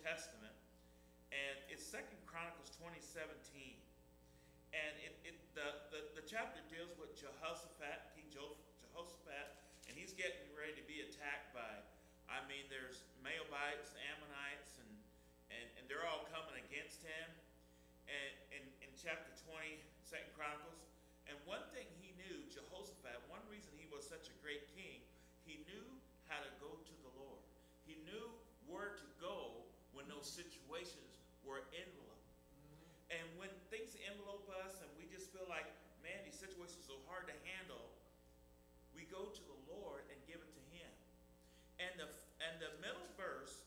Testament, and it's Second Chronicles 20:17. And the chapter deals with Jehoshaphat, King Jehoshaphat, and he's getting ready to be attacked by, I mean, there's Moabites, Ammonites, and they're all coming against him. And in chapter 20, Second Chronicles, and one thing he knew, Jehoshaphat, one reason he was such a great king, he knew how to go to the Lord. He knew where to go when those situations were enveloped. And when things envelope us and we just feel like, man, these situations are so hard to handle, we go to the Lord and give it to him. And the middle verse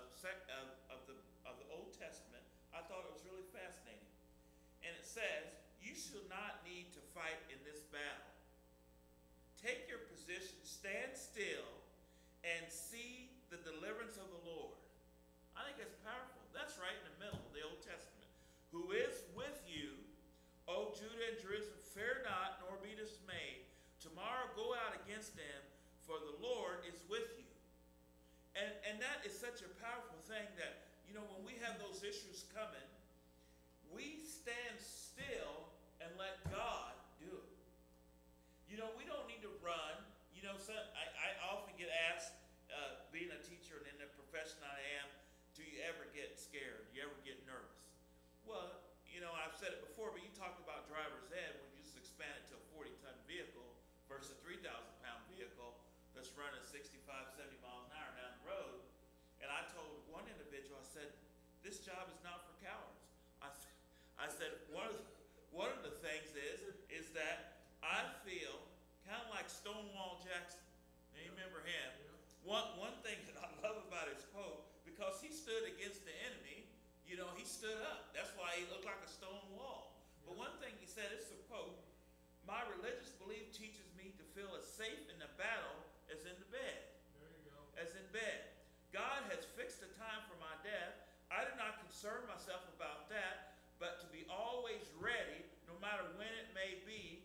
of the Old Testament, I thought it was really fascinating. And it says, you shall not need to fight in this battle. Take your position, stand still, and see the deliverance of the Lord. I think that's powerful. That's right in the middle of the Old Testament. Who is with you, O Judah and Jerusalem, fear not, nor be dismayed. Tomorrow go out against them, for the Lord is with you. And that is such a powerful thing that, you know, when we have those issues coming, we stand still and let God do it. You know, we don't need to run. You know, I often get asked, being a teacher and in the profession I am, do you ever get scared? Do you ever get nervous? Well, you know, I've said it before, but you talk about driver's ed when you just expand it to a 40-ton vehicle versus a 3,000-pound vehicle that's running 65, 70 miles an hour down the road. And I told one individual, I said, this job is not for cowards. I said, one of the things is that I feel kind of like Stonewall Jackson. You remember him? One thing that I love about his quote, because he stood against the enemy, you know, he stood up. That's why he looked like a stone wall. But one thing he said, it's a quote, my religious belief teaches me to feel as safe in the battle as in the bed. There you go. As in bed. God has fixed a time for my death. I do not concern myself about that, but to be always ready, no matter when it may be,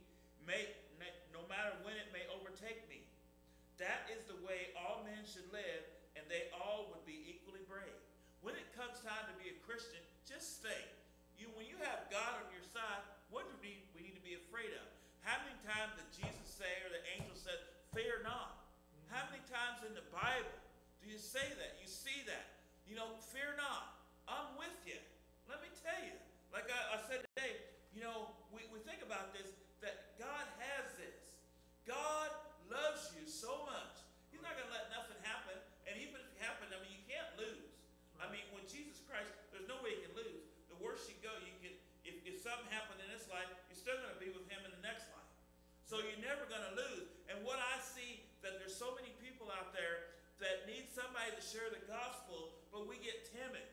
no matter when it may overtake me. That is the way all men should live, and they all would be equally brave. When it comes time to be a Christian, just think. When you have God on your side, what do we need to be afraid of? How many times did Jesus say, or the angel said, fear not? How many times in the Bible do you say that? You see that? You know, fear not. I'm with you. Let me tell you. Like I said today, you know, we think about this, that God has this. God loves you so much. He's not going to let nothing happen. And even if it happened, I mean, you can't lose. I mean, when Jesus Christ, there's no way you can lose. The worse you go, you can. If something happened in this life, you're still going to be with him in the next life. So you're never going to lose. And what I see, that there's so many people out there that need somebody to share the gospel, but we get timid.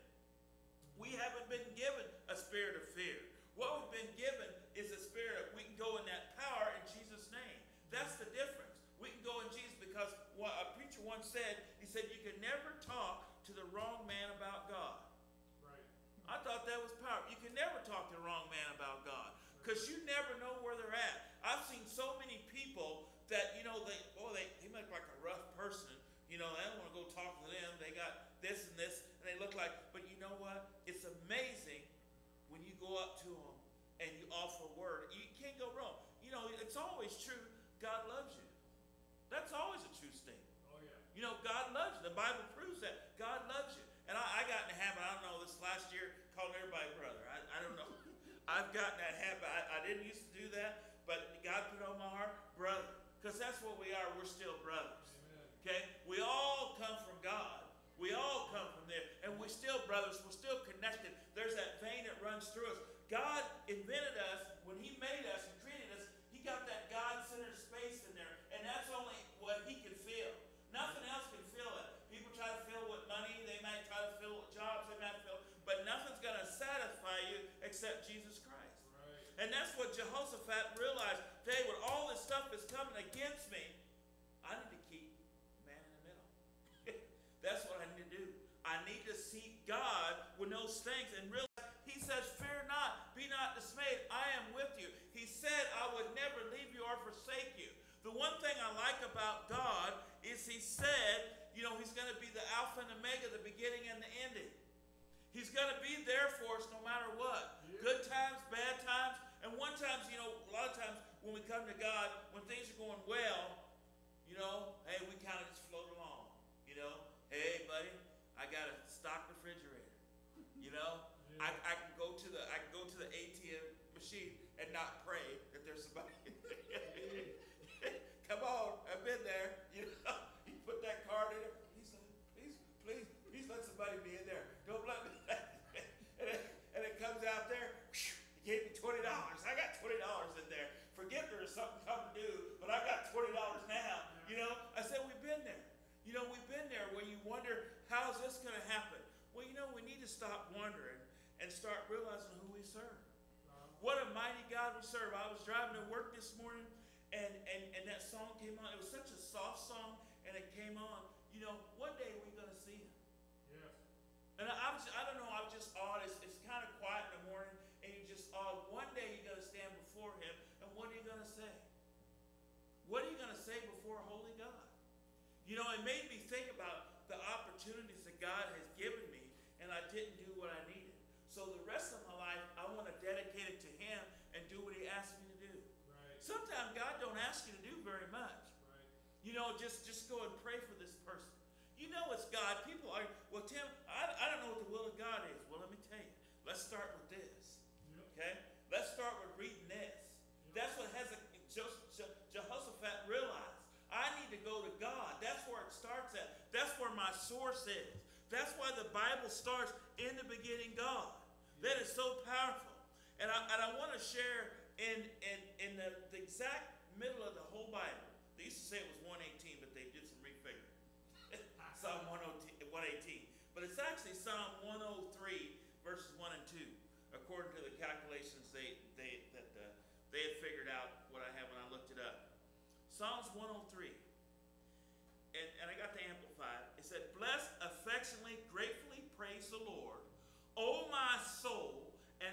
We haven't been given a spirit of fear. What we've been given is a spirit of, we can go in that power in Jesus' name. That's the difference. We can go in Jesus, because what a preacher once said, he said, you can never talk to the wrong man about God. Right. I thought that was powerful. You can never talk to the wrong man about God, because you never know where they're at. I've seen so many people that, you know, they look like a rough person. You know, I don't want to go talk to them. They got this and this, and they look like, but you know what? It's amazing when you go up to them and you offer a word. You can't go wrong. You know, it's always true. God loves you. That's always a true statement. Oh, yeah. You know, God loves you. The Bible proves that. God loves you. And I got in the habit, I don't know, this last year, calling everybody brother. I don't know. I've gotten that habit. I didn't used to do that, but God put it on my heart, brother. Because that's what we are. We're still brothers. Amen. Okay? We all come from God. We all come from there. And we're still brothers. We're still connected. There's that vein that runs through us. God invented us. When he made us and created us, he got that God-centered space in there. And that's only what he can feel. Nothing else can fill it. People try to fill with money. They might try to fill with jobs. They might fill. But nothing's going to satisfy you except Jesus Christ. Right. And that's what Jehoshaphat realized. Hey, when all this stuff is coming against me, I need to keep man in the middle. That's what I need to do. I need to seek God with those things and realize, he says, fear not, be not dismayed. I am with you. He said, I would never leave you or forsake you. The one thing I like about God is he said, you know, he's going to be the Alpha and Omega, the beginning and the ending. He's going to be there for us no matter what. Yeah. Good times, bad times. And one times, you know, a lot of times when we come to God, when things are going well, you know, hey, we kind of just float along. You know, hey, buddy, I got a stock refrigerator. You know, yeah. I can go to the ATM machine and not pray that there's somebody in there. Come on, I've been there. You know, you put that card in there. Please let somebody be in there. Don't let me. And it comes out there. He gave me $20. I got $20 in there. Forget there is something coming due, but I got $20 now. You know, I said we've been there. You know, we've been there where you wonder, how's this going to happen? Well, you know, we need to stop wondering and start realizing who we serve. What a mighty God we serve. I was driving to work this morning, and that song came on. It was such a soft song, and it came on. You know, one day we're going to see him. Yes. And I don't know, I'm just awed. It's kind of quiet in the morning, and you're just awed. One day you're going to stand before him, and what are you going to say? What are you going to say before a holy God? You know, it made me think about the opportunities that God has given me, and I didn't do what I needed. So the rest of my life, I want to dedicate it to him and do what he asked me to do. Right. Sometimes God don't ask you to do very much. Right. You know, just go and pray for this person. You know it's God. People are, well, Tim, I don't know what the will of God is. Well, let me tell you. Let's start with this. Yep. Okay? Let's start with reading this. Yep. That's what Jehoshaphat realized. I need to go to God. That's where it starts at. That's where my source is. That's why the Bible starts in the beginning, God. That is so powerful. And I want to share in the exact middle of the whole Bible. They used to say it was 118, but they did some refiguring. Psalm 118. But it's actually Psalm 103, verses 1 and 2, according to the calculations they had figured out what I have when I looked it up. Psalms 103. And I got the Amplified. It said, bless, affectionately, gratefully praise the Lord, O my soul, and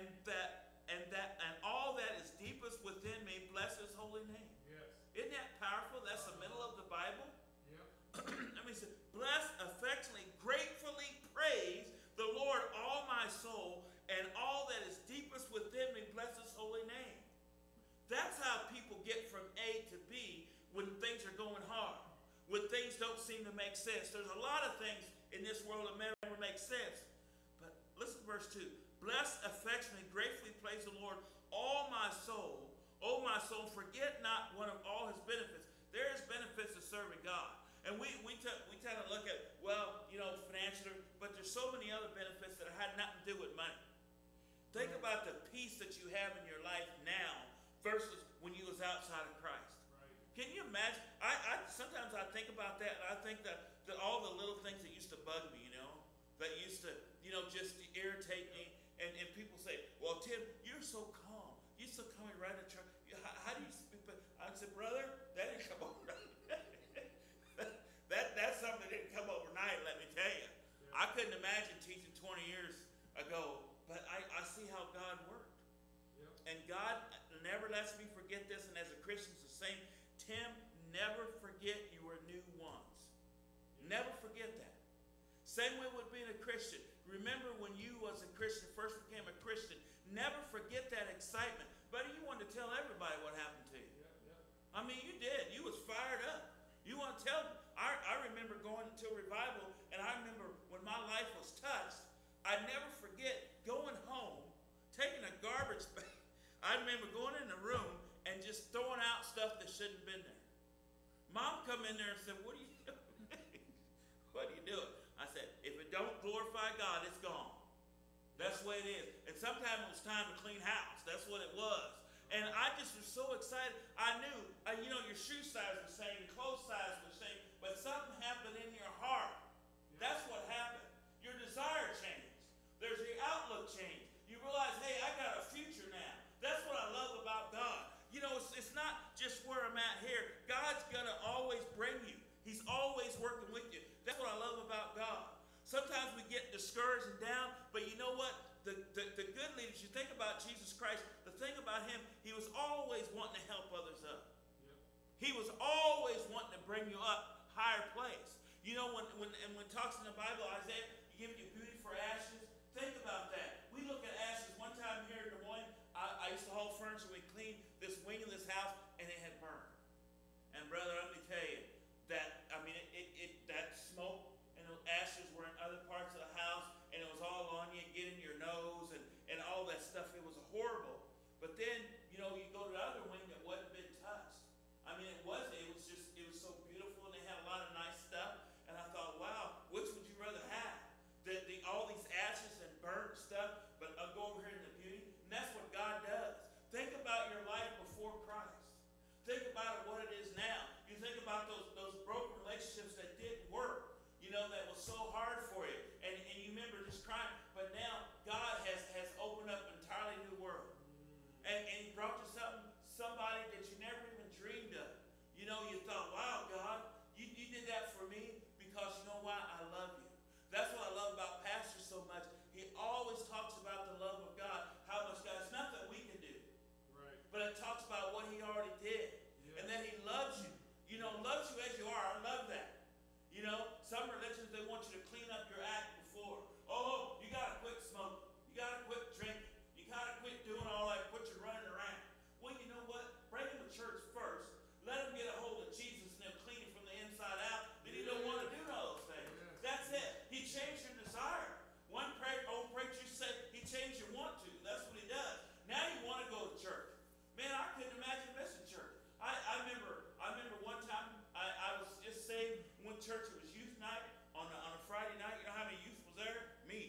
all that is deepest within me, bless his holy name. Yes. Isn't that powerful? That's the middle of the Bible. Yep. Let me say, bless, affectionately, gratefully praise the Lord, all my soul, and all that is deepest within me, bless his holy name. That's how people get from A to B when things are going hard, when things don't seem to make sense. There's a lot of things in this world that never make sense. But listen to verse 2. Bless, affectionately, gratefully praise the Lord, all my soul. O my soul, forget not one of all his benefits. There is benefits of serving God. And we tend to look at, well, you know, financial, but there's so many other benefits that had nothing to do with money. Think about the peace that you have in your life now versus when you was outside of Christ. Right. Can you imagine? Sometimes I think about that, and I think that all the little things that used to bug me, you know, that used to, you know, just irritate me. And people say, well, Tim, you're so calm. You're so calm right in church. How do you speak? I said, brother, that didn't come overnight. That's something that didn't come overnight, let me tell you. Yeah. I couldn't imagine teaching 20 years ago, but I see how God worked. Yep. And God never lets me forget this, and as a Christian, it's the same. Tim, never forget you were new once. Yep. Never forget that. Same way with being a Christian. Remember when you as a Christian first became a Christian, never forget that excitement. Buddy, you wanted to tell everybody what happened to you. Yeah, yeah. I mean, you did. You was fired up. You want to tell them. I remember going to a revival, and I remember when my life was touched, I never forget going home, taking a garbage bag. I remember going in the room and just throwing out stuff that shouldn't have been there. Mom come in there and said, what are you doing? What are you doing? I said, if it don't glorify God, it's gone. That's the way it is. And sometimes it was time to clean house. That's what it was. And I just was so excited. I knew, you know, your shoe size was the same, your clothes size was the same, but something happened in your heart. That's what happened. Your desire changed. There's your outlook changed. You realize, hey, I got a future now. That's what I love about God. You know, it's not just where I'm at here. God's going to always bring you. He's always working with you. That's what I love about God. Sometimes we get discouraged and down, but you know what? The good leaders, you think about Jesus Christ, the thing about him, he was always wanting to help others up. Yep. He was always wanting to bring you up higher place. You know, when it talks in the Bible, Isaiah, giving you beauty for ashes, think hard for you. And you remember just crying. But now God has opened up an entirely new world. And he brought you somebody that you never even dreamed of. You know, you thought, wow, God, you did that for me because you know why? I love you. That's what I love about Pastor so much. He always talks about the love of God, how much God, it's nothing we can do. Right. But it talks about what he already did. Yeah. And that he loves you. You know, loves you as you are. I love that. You know, some religions, they want you to clean up your act before. Oh, you got to quit smoking. You got to quit drinking. You got to quit doing all that, quit your running around. Well, you know what? Bring them to church first. Let them get a hold of Jesus and they'll clean it from the inside out. Then you don't want to do all those things. That's it. He changed your desire. One old preacher said he changed your want to. That's what he does. Now you want to go to church. Man, I couldn't imagine missing church. I remember one time I was just saved one church. It was youth night on a Friday night. You know how many youth was there? Me.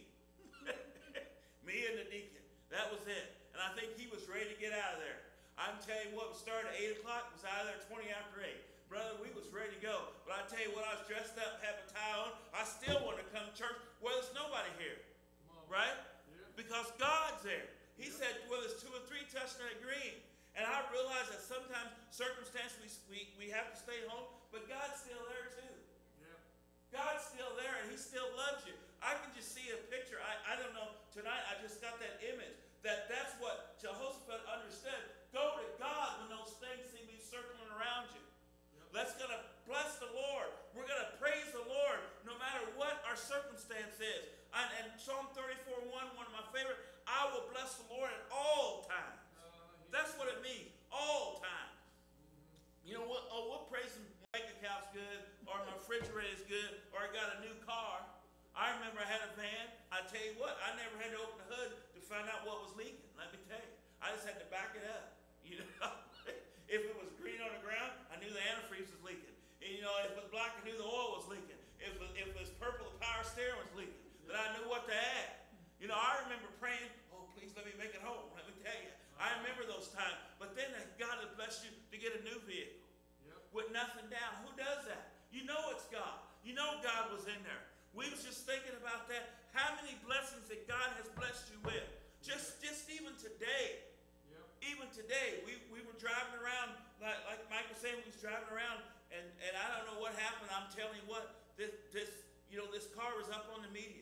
Me and the deacon. That was it. And I think he was ready to get out of there. I'm telling you what, we started at 8 o'clock, was out of there 20 after 8. Brother, we was ready to go. But I tell you what, I was dressed up, have a tie on. I still want to come to church where there's nobody here. Right? Yeah. Because God's there. He said, well, there's 2 or 3 touching and agreeing. And I realize that sometimes circumstances we have to stay home, but God's still there too. Yeah. God's still there and he still loves you. I can just see a picture. I don't know. Tonight I just got that image. That's what Jehoshaphat understood. Go to God when those things seem to be circling around you. Yep. Let's gonna bless the Lord. We're gonna praise the Lord no matter what our circumstance is. And Psalm 34:1, one of my favorite, I will bless the Lord at all times. That's what it means. All times. You know what? Oh, we'll praise him. My bank account's good, or my refrigerator is good, or I got a new car. I remember I had a van. I tell you what, I never had to open the hood to find out what was leaking. Let me tell you. I just had to back it up. You know, if it was green on the ground, I knew the antifreeze was leaking. And, you know, if it was black, I knew the oil was leaking. If it was purple, the power steering was leaking. But I knew what to add. You know, I remember praying, oh, please let me make it home. Let me tell you. I remember those times. But then God has blessed you to get a new vehicle. Yep. With nothing down. Who does that? You know it's God. You know God was in there. We was just thinking about that. How many blessings that God has blessed you with? Just even today. Yep. Even today. We were driving around, like Mike was saying, we was driving around, and I don't know what happened. I'm telling you what, this car was up on the median.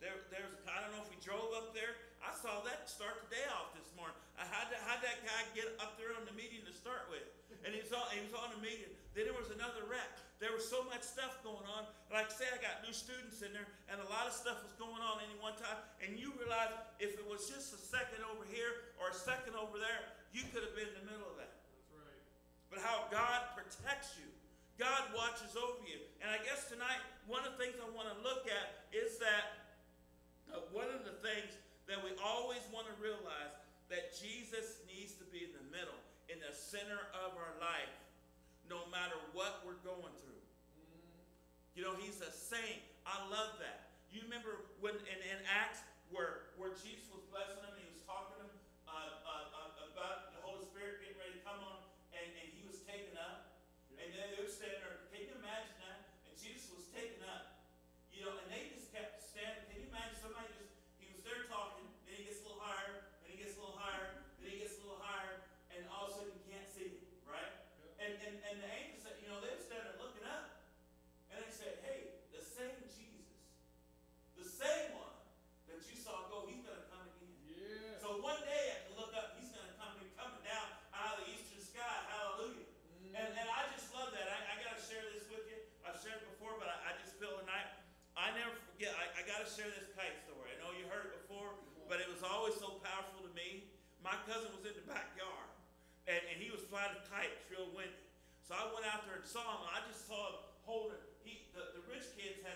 I don't know if we drove up there. I saw that start the day off this morning. How'd that guy get up there on the median to start with? And he was on the median. Then there was another wreck. There was so much stuff going on. Like I say, I got new students in there, and a lot of stuff was going on at any one time. And you realize if it was just a second over here or a second over there, you could have been in the middle of that. That's right. But how God protects you. God watches over you. And I guess tonight, one of the things I want to look at is that one of the things that we always want to realize that Jesus needs to be in the middle, in the center of our life, no matter what we're going through. Mm-hmm. You know, he's a saint. I love that. You remember when in Acts where Jesus was blessing them and he was talking to them about the Holy Spirit getting ready to come on, and he was taken up. Yeah. And then they were standing there. Can you imagine that? And Jesus was taken up. You know, and they just kept standing. Can you imagine somebody he was there talking, then he gets a little higher, then he gets a little higher, then he gets a little higher, and all of a sudden you can't see him, right? Yep. And the angels said, you know, they were standing there looking up. And they said, hey, the same Jesus, the same one that you saw go, he's going to come again. Yeah. So one day I can look up, he's going to coming down out of the eastern sky. Hallelujah. Mm. And I just love that. I got to share this with you. I've shared it before, but I just feel tonight, I never forget, I got to share this kite story. I know you heard it before, but it was always so powerful to me. My cousin was in the backyard, and he was flying a kite. It's real windy. So I went out there and saw him, and I just saw him holding. The rich kids had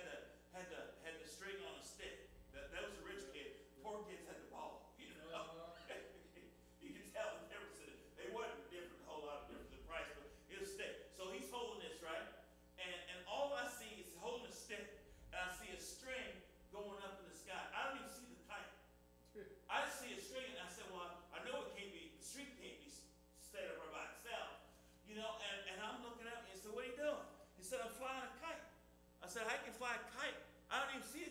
the string on a stick. That was the rich kid. Poor kids had the ball. You know, you can tell the difference in it. They wasn't different, a whole lot of difference in price, but it was a stick. So he's holding this, right? And all I see is holding a stick, and I see a string going up in the sky. I don't even see the kite. I just see a string, and I said, well, I know it can't be, the string can't be stayed up by itself. You know, and I'm looking up, and he said, what are you doing? He said, I'm flying a kite. I said, I can fly a kite. I don't even see a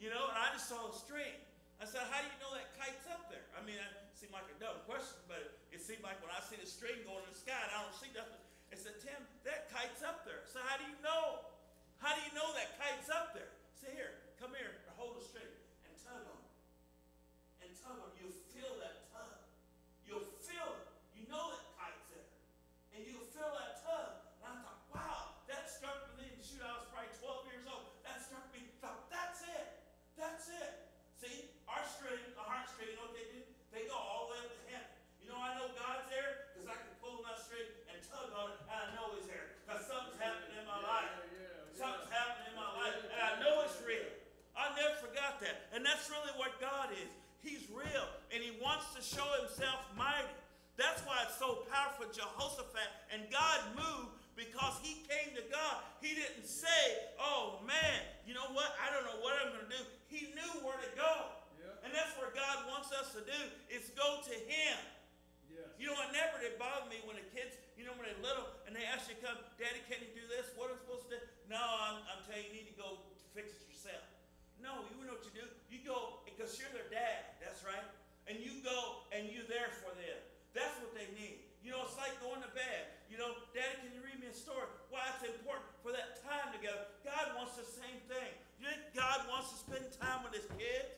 You know, and I just saw a string. I said, how do you know that kite's up there? I mean, it seemed like a dumb question, but it seemed like when I see the string going in the sky and I don't see nothing, I said, Tim, that kite's up there. So how do you know? How do you know that kite's up there? Say, here, come here, hold the string and tug on it. And tug on it. You'll feel that tug. You'll feel it. You know that kite's there. And you'll feel that tug. And I thought, wow, that struck me then. Shoot, I was probably 12 years old. That struck me. I thought, that's it. That's it. See, our string, the heart string, you know what they do? They go all the way up to heaven. You know I know God's there? Because I can pull my string and tug on it, and I know He's there. Because something's happening in my life. Something's happening in my life, and I know it's real. I never forgot that. And that's really what God is. He's real, and He wants to show Himself mighty. That's why it's so powerful, Jehoshaphat. And God moved because he came to God. He didn't say, oh man, you know what? I don't know what I'm going to do. He knew where to go. Yeah. And that's where God wants us to do, is go to Him. Yeah. You know, it never did bother me when the kids, you know, when they're little and they ask you to come, Daddy, can you do this? What am I supposed to do? No, I'm telling you, you need to go fix it yourself. No, you know what you do? You go, because you're their dad, that's right. And you go and you're there for them. That's what they need. You know, it's like going to bed. You know, Daddy, can you read me a story? Why it's important for that time together. God wants the same thing. You think God wants to spend time with His kids?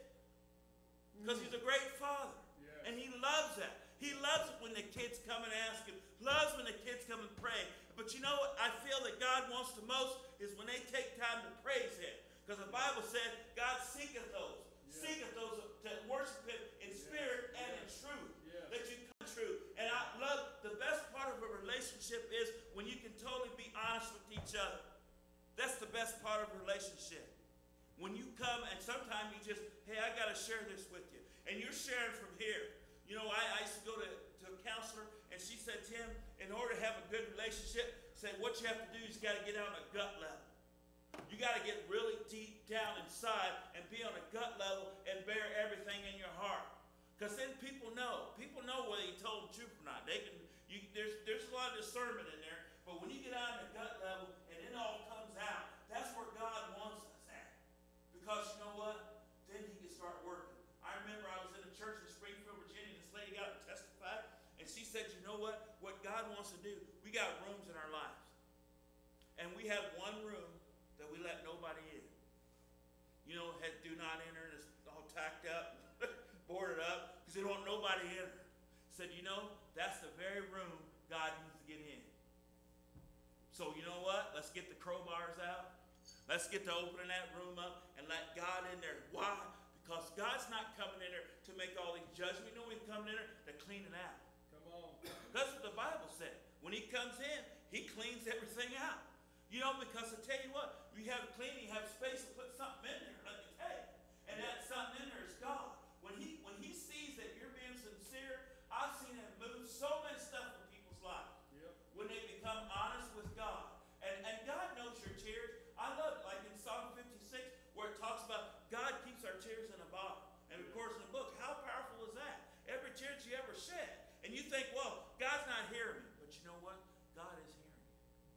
Because He's a great Father. Yeah. And He loves that. He loves it when the kids come and ask Him. Loves when the kids come and pray. But you know what I feel that God wants the most is when they take time to praise Him. Because the Bible said God seeketh those. Yeah. Seeketh those that worship Him in spirit and in truth. Yeah. That you come true. And I love, the best part of a relationship is when you can totally be honest with each other. That's the best part of a relationship. When you come and sometimes you just, hey, I got to share this with you. And you're sharing from here. You know, I used to go to a counselor, and she said, Tim, in order to have a good relationship, said what you have to do is you got to get on a gut level. You got to get really deep down inside and be on a gut level and bear everything in your heart. Because then people know. People know whether you told the truth or not. They can. There's a lot of discernment in there. But when you get on the gut level and it all comes out, that's where God wants us at. Because you know what? Then He can start working. I remember I was in a church in Springfield, Virginia. This lady got up and testified. And she said, you know what? What God wants to do, we got rooms in our lives. And we have one room that we let nobody in. You know, do not enter, and it's all tacked up, boarded up, because they don't want nobody in her. Said, you know, that's the very room God needs to get in. So you know what? Let's get the crowbars out. Let's get to opening that room up and let God in there. Why? Because God's not coming in there to make all these judgments. You know He's coming in there to clean it out. Come on. That's what the Bible said. When He comes in, He cleans everything out. You know, because I tell you what, you have cleaning, you have space to put something in there, let me tell you. And that something in there is God. When he sees that you're being sincere, I've seen Him move so much stuff in people's lives. Yep. When they become honest with God. And God knows your tears. I love it, like in Psalm 56, where it talks about God keeps our tears in a bottle. And of course in the book, how powerful is that? Every tear that you ever shed. And you think, well, God's not hearing me. But you know what? God is hearing you.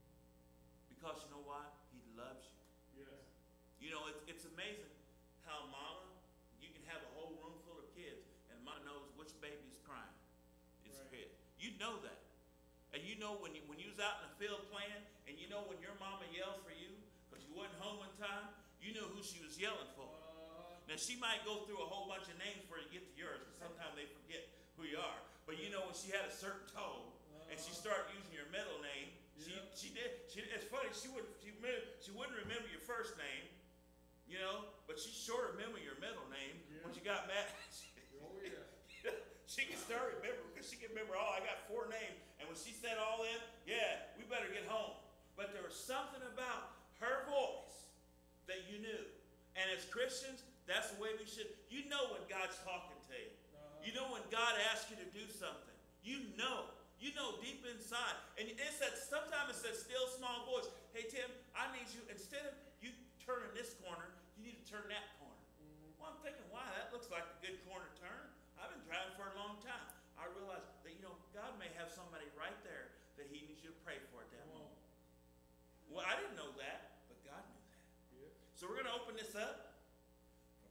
Because you know why? He loves you. Yes. You know, it's amazing how mama, you can have a whole room full of kids, and mama knows which baby's crying. It's right. Kid. You know that. And you know when you was out in the field playing, and you know when your mama yelled for you, because you wasn't home in time, you knew who she was yelling for. Now she might go through a whole bunch of names before you get to yours, because sometimes they forget who you are. But you know when she had a certain tone, and she started using your middle name, she did. It's funny. She wouldn't remember your first name, you know, but she sure remember your middle name. Yeah. When she got mad. Oh yeah. She can start remembering because she can remember. Oh, I got 4 names, and when she said all in, yeah, we better get home. But there was something about her voice that you knew. And as Christians, that's the way we should. You know when God's talking to you. You know when God asks you to do something. You know. You know deep inside. And it's that, sometimes it's that still small voice. Hey, Tim, I need you, instead of you turning this corner, you need to turn that corner. Well, I'm thinking, wow, that looks like a good corner turn. I've been driving for a long time. I realized that, you know, God may have somebody right there that He needs you to pray for at that moment. Well, I didn't know that, but God knew that. Yeah. So we're going to open this up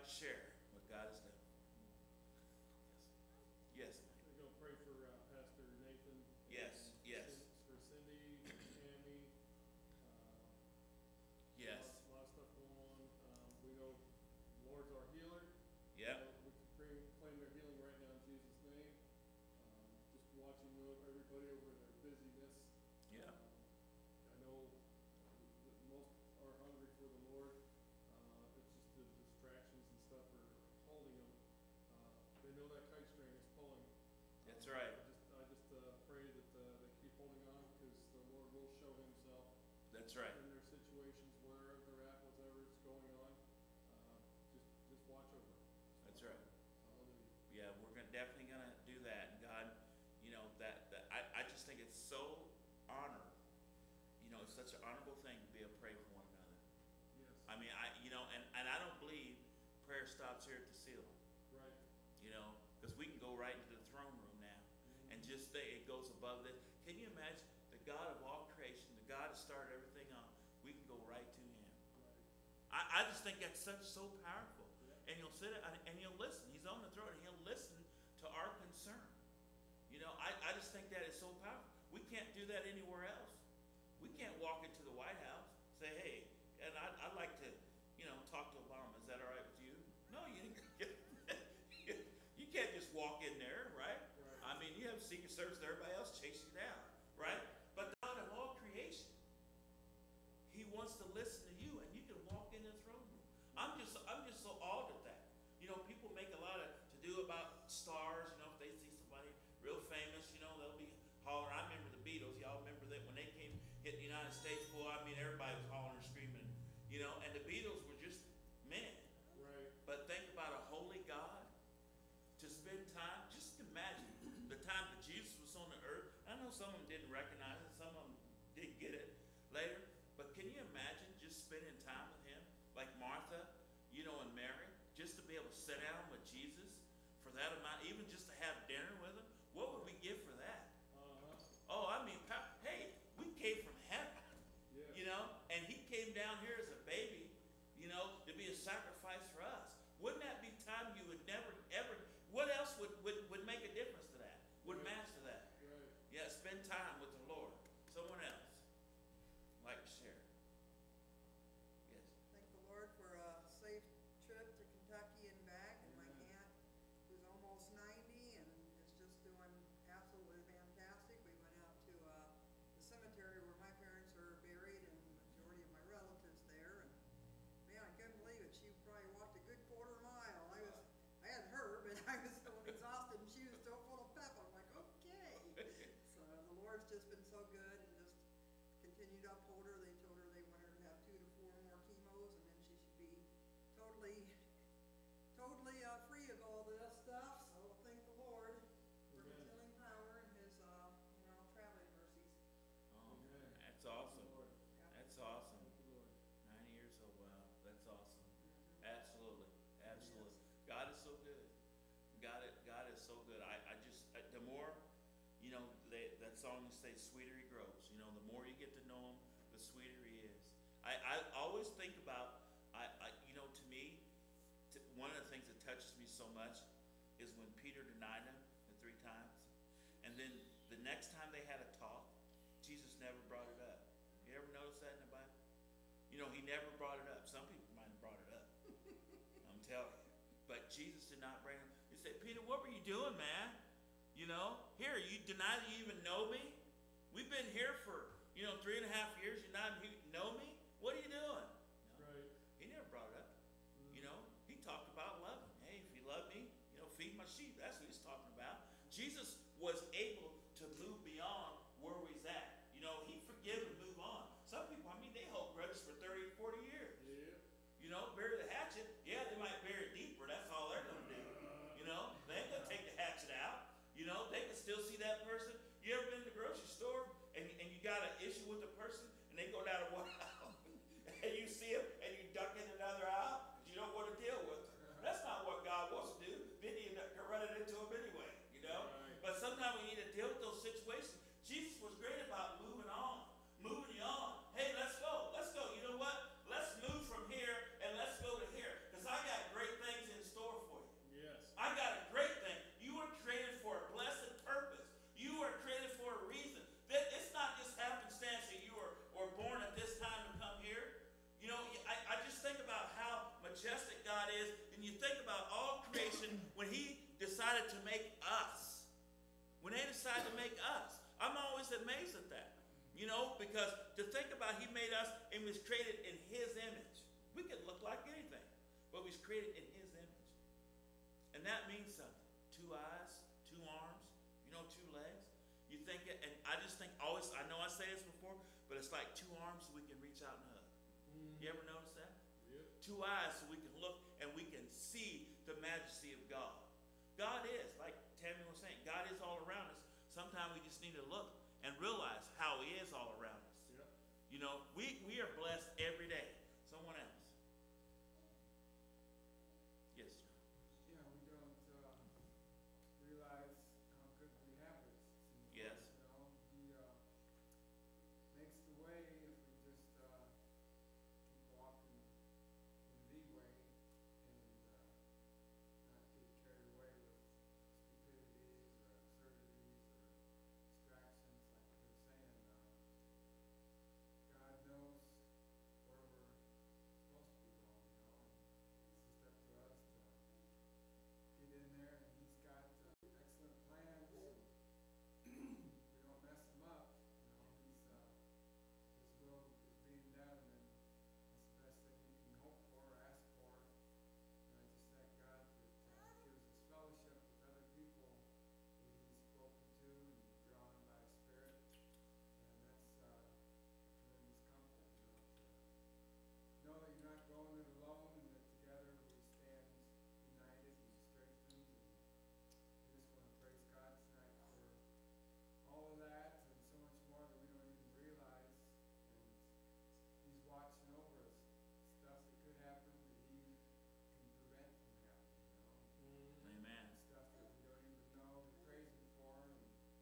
to share what God has done? Yes. Yes, ma'am. We're going to pray for Pastor Nathan. Yes, yes. For Cindy, for Tammy. Yes. A lot of stuff going on. We know the Lord's our healer. Yep. We can claim their healing right now in Jesus' name. Just watching everybody over their busyness. Yeah. I know that most are hungry for the Lord. It's just the distractions and stuff are holding them. They know that kite string is pulling. That's right. I just pray that they keep holding on because the Lord will show Himself. That's right. In their situations, wherever they're at, whatever is going on, just watch over. That's right. Hallelujah. Yeah, we're definitely gonna do that. And God, I just think it's so honor. It's such an honorable thing to be able to pray for one another. Yes. I mean, and I don't believe prayer stops here at the ceiling. Right. Because we can go right into the throne room now, and just say it goes above this. Can you imagine the God of all creation, the God that started everything off? We can go right to Him. Right. I just think that's so powerful. Yeah. And He'll sit and He'll listen. He's on the throne and He'll listen to our concern. I just think that is so powerful. We can't do that anywhere else. We can't walk into the White House, say, hey, and I'd like to, talk to Obama. Is that all right with you? No, you can't just walk in there, right? Right. I mean, you have Secret Service and everybody else chase you down, right? But the God of all creation, He wants to listen to you, and you can walk in His throne room. I'm just so awed at that. People make a lot of to do about stars. If they see somebody real famous, they'll be hollering. I remember the Beatles. Y'all remember that when they hit the United States? Boy, I mean, everybody was hollering and screaming. And the Beatles were just men. Right. But think about a holy God to spend time. Just imagine the time that Jesus was on the earth. I know some of them didn't recognize it. Some of them did get it later. But can you imagine just spending time with Him? Like Martha, and Mary, just to be able to sit down with Jesus for that amount, even just to have dinner with Him. What would we give for that? Oh, I mean, hey, we came from heaven, Yeah. And He came down here as a baby, to be a sacrifice for us. Wouldn't that be time you would never, ever, what else would make a difference to that? Would Right. match to that? Right. Yeah, spend time with the Lord. Someone else like to share. Yes. Thank the Lord for a safe trip to Kentucky and back, and my aunt, who's almost 90 and is just doing absolutely fantastic. We went out to the cemetery where my parents are buried and the majority of my relatives there, and man, I couldn't believe it. She probably walked a good quarter mile. I had her, but I was so exhausted, and she was still full of pep. I'm like, okay. So the Lord's just been so good, and just continued to uphold her. They told her they wanted her to have 2 to 4 more chemos, and then she should be totally free of all this stuff. So thank the Lord for His Amen. healing power and His traveling mercies. Oh, Amen. that's awesome. Lord. Yeah. That's awesome. Thank you, Lord. 90 years old. Wow, that's awesome. Mhm. Absolutely. God is so good. God is so good. The more, that song you say, sweeter He grows. The more you get to know Him, the sweeter He is. I always think about, to me, one of the things that touches me so much is when Peter denied Him the 3 times. And then the next time they had a talk, Jesus never brought it up. You ever notice that in the Bible? He never brought it up. Some people might have brought it up. I'm telling you. But Jesus did not bring it. He said, Peter, what were you doing, man? Here, you deny that you even know me? We've been here for, 3.5 years. You not even know me? What are you doing? No. Right. He never brought it up. He talked about loving. Hey, if you love me, feed my sheep. That's what He's talking about. Jesus was able to move beyond where He's at. He forgive and move on. Some people, they hold grudges for 30, 40 years. Yeah. Bury the hatchet. Yeah, they might bury it deeper. That's all they're going to do. They ain't going to take the hatchet out. They can still see that person. You ever been to the grocery store and you got an issue with the person and they go down to one aisle and you see them and you duck in another aisle because you don't want to deal with them. That's not what God wants to do. Then you run it into them anyway, Right. But decided to make us. When they decided to make us. I'm always amazed at that. You know, because to think about he made us and was created in his image. We could look like anything, but we was created in his image. And that means something. 2 eyes, 2 arms, you know, 2 legs. You think it, and I just think always, I know I say this before, but it's like 2 arms so we can reach out and hug. You ever notice that? Yep. 2 eyes so we can look and we can see the majesty of God. God is, like Tammy was saying, God is all around us. Sometimes we just need to look and realize how he is all around us. Yep. You know, we are blessed every day. Someone else. Yes, sir. Yeah, we don't realize how good we have it. Yes. You know, he makes the way if we just keep walking in the way and not get carried away with stupidities or absurdities or distractions, like we were saying. God knows where we're supposed to be going, you know, and it's just up to us to get in there, and he's got excellent plans, and we don't mess them up, you know, his will is being done, and that's the best thing you can hope for or ask for. And I just thank God that he gives us fellowship with other people that he's spoken to and drawn by his Spirit, and that's tremendous comfort, you know that you're not going it alone, and that together we stand united and strengthened. And we just want to praise God tonight for all of that and so much more that we don't even realize. And he's watching over us. Stuff that could happen that he can prevent from happening, you know. Amen. And stuff that we don't even know to praise him for. And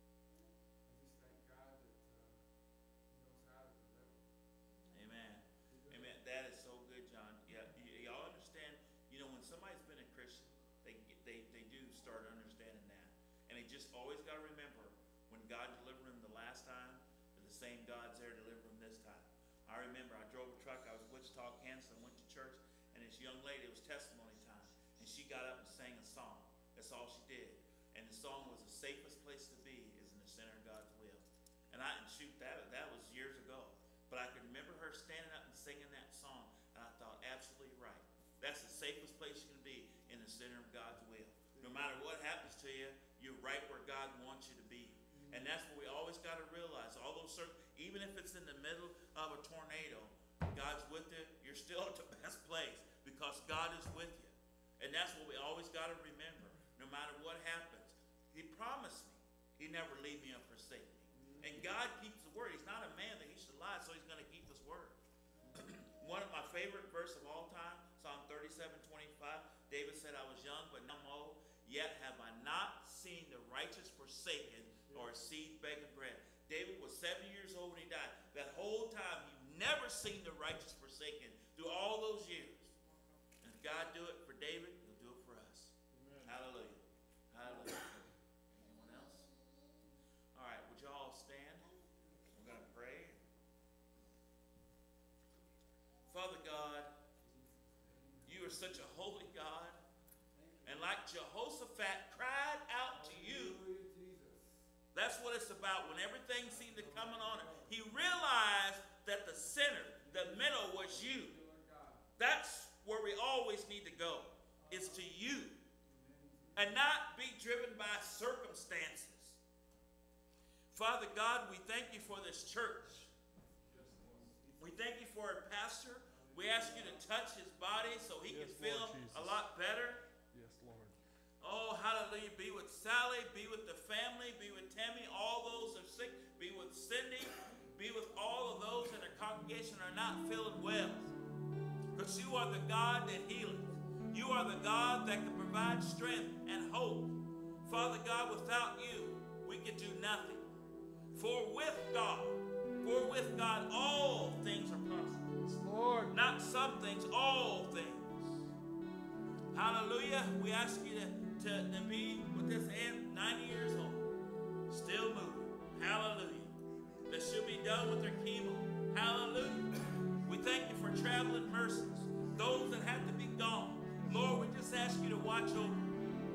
I just thank God that he knows how to deliver. Amen. Amen. That is so good, John. Yeah, y'all understand, you know, when somebody's been a Christian, they do start understanding that. And they just always got to remember, when God delivered them the last time, that the same God's there to deliver them this time. I remember I drove a truck, I was in Wichita, Kansas, I went to church, and this young lady, it was testimony time, and she got up and sang a song. That's all she did. And the song was, the safest place to be is in the center of God's will. And shoot, that was years ago. But I can remember her standing up and singing that song, and I thought, absolutely right. That's the safest place you can be, in the center of God's will. No matter what happens to you, you're right where God wants you to be. And that's what we always got to realize. All those even if it's in the middle of a tornado, God's with you, you're still at the best place because God is with you. And that's what we always got to remember. No matter what happens, he promised me he never leave me or forsake me. And God keeps the word. He's not a man that he should lie, so he's going to keep his word. One of my favorite verse of all time, Psalm 37:25, David said, I was young, but now I'm old, yet have I not seen the righteous forsaken or a seed begging bread. David was 70 years old when he died. That whole time, you've never seen the righteous forsaken through all those years. And if God do it for David, he'll do it for us. Amen. Hallelujah. Hallelujah. Anyone else? All right, would you all stand? We're going to pray. Father God, you are such a holy God. And like Jehoshaphat cried out to you, that's what it's about. When everything seemed to come on it, he realized that the center, the middle was you. That's where we always need to go, is to you. And not be driven by circumstances. Father God, we thank you for this church. We thank you for our pastor. We ask you to touch his body so he can feel a lot better. Yes, Lord. Oh, hallelujah. Be with Sally. Be with the family. Be with Tammy. All those are sick. Be with Cindy. Be with all of those in our congregation are not feeling well. Because you are the God that healeth. You are the God that can provide strength and hope. Father God, without you, we can do nothing. For with God, all things are possible. Yes, Lord. Not some things, all things. Hallelujah. We ask you to be with this aunt, 90 years old, still moving. Hallelujah. That she'll be done with her chemo. Hallelujah. We thank you for traveling mercies. Those that have to be gone. Lord, we just ask you to watch over.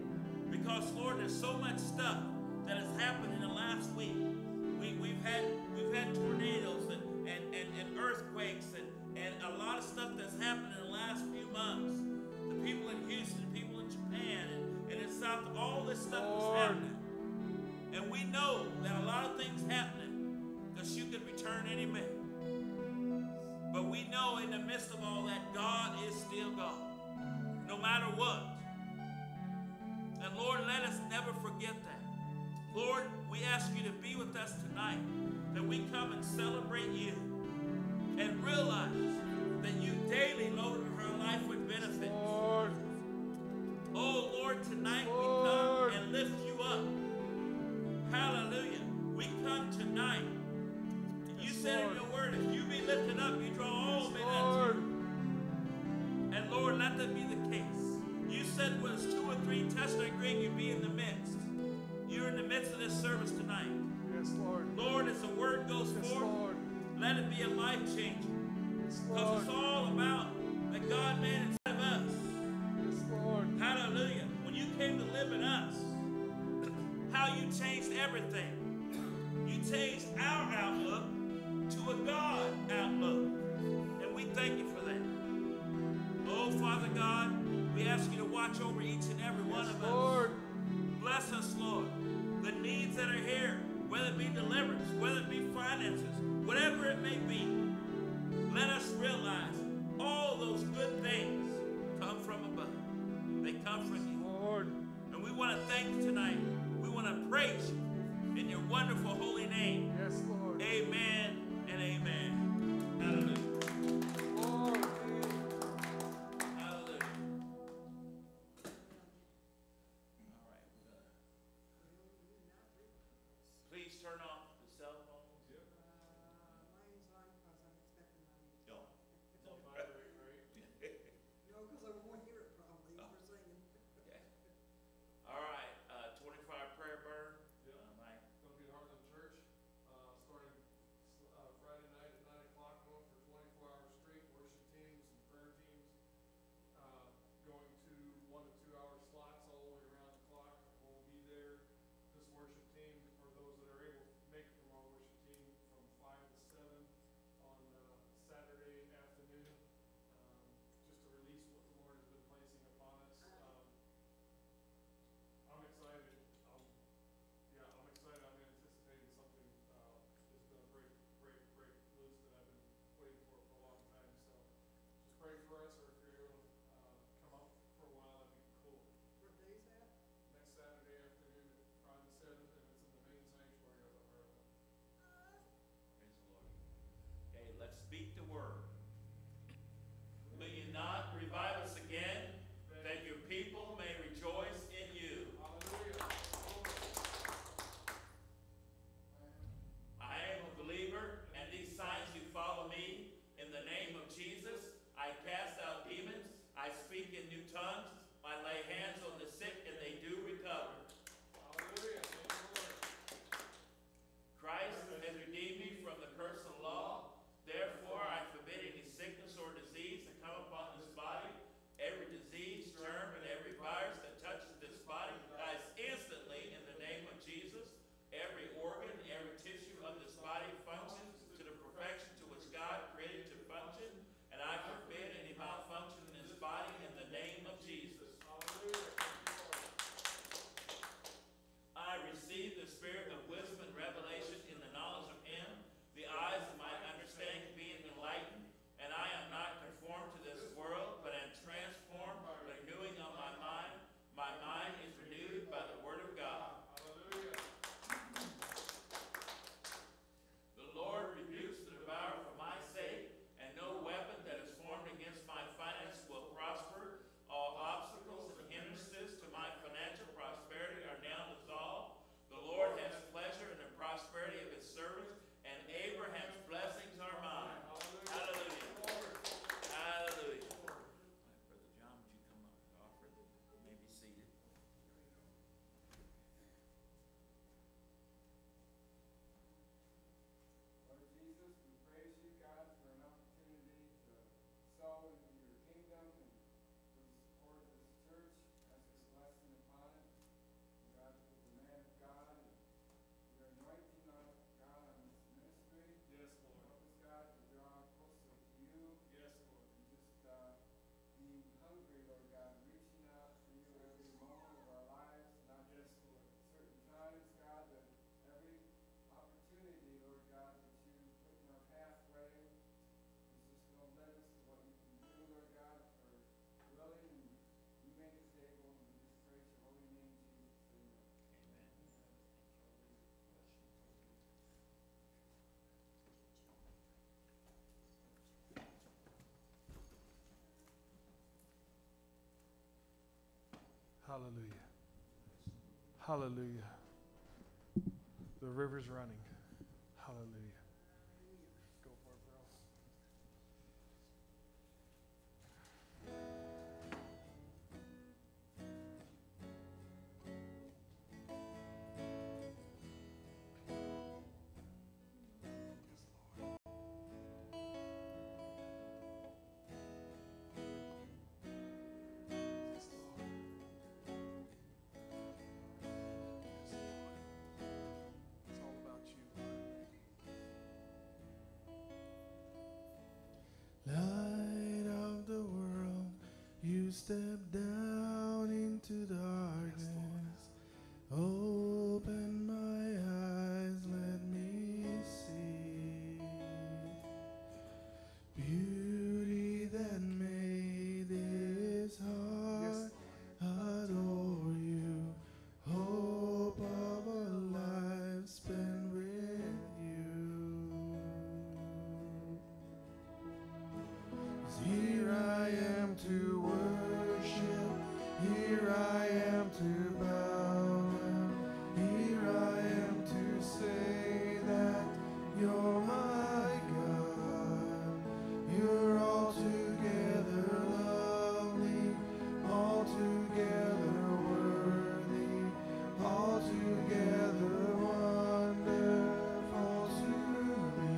Because, Lord, there's so much stuff that has happened in the last week. We've had tornadoes and earthquakes and a lot of stuff that's happened in the last few months. The people in Houston, the people in Japan, and in South, all this stuff is happening. And we know that a lot of things happening because you could return any minute. But we know in the midst of all that, God is still God, no matter what. And Lord, let us never forget that. Lord, we ask you to be with us tonight, that we come and celebrate you and realize that you daily loaded our life with benefits. Lord. Oh, Lord, tonight we come and lift you up. Hallelujah. We come tonight. You said in your word, if you be lifted up, you draw all men unto you. And Lord, let that be the case. You said was 2 or 3 touch and agree, you be in the midst. You're in the midst of this service tonight. Yes, Lord. Lord, as the word goes forth, Lord. let it be a life changer. Yes, Because Lord. it's all about the God-man inside of us. Yes, Lord. Hallelujah. When you came to live in us, how you changed everything. You changed our outlook to a God outlook. And we thank you for that. Oh, Father God, we ask you to watch over each and every one of us. Lord. Bless us, Lord. The needs that are here, whether it be deliverance, whether it be finances, whatever it may be, let us realize all those good things come from above. They come from you. Lord. And we want to thank you tonight. We want to praise you in your wonderful holy name. Yes, Lord. Amen and amen. Hallelujah. Lord. Hallelujah. All right. Please turn off the cell phones. Mine's on because I'm expecting money. Don't. Don't vibrate, right? No, because I won't hear it probably if we're singing. Okay. All right. 24-hour prayer burn. Yep. Mike. It's going to be at Harlan Church, starting Hallelujah. Hallelujah. The river's running. Hallelujah. Go for it, bro. It's all about you, Lord. Light of the world, you step down into darkness. Open my eyes, let me see beauty that made this heart adore you. Hope of a life spent with you. Here I am to worship, here I am to bow down, here I am to say that you're my God. You're altogether lovely, altogether worthy, altogether wonderful to me.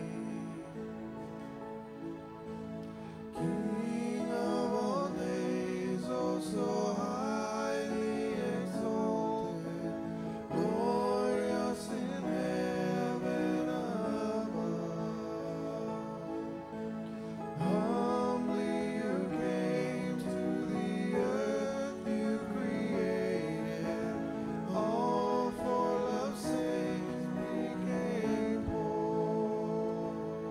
King of all days, oh so highly exalted, glorious in heaven above. Humbly you came to the earth you created, all for love's sake became poor.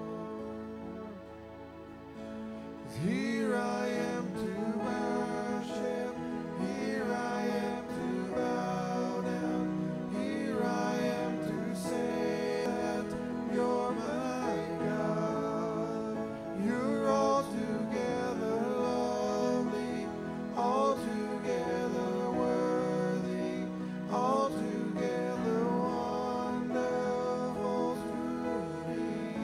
Here I am to worship, here I am to bow down, here I am to say that you're my God. You're altogether lovely, altogether worthy, altogether wonderful to me.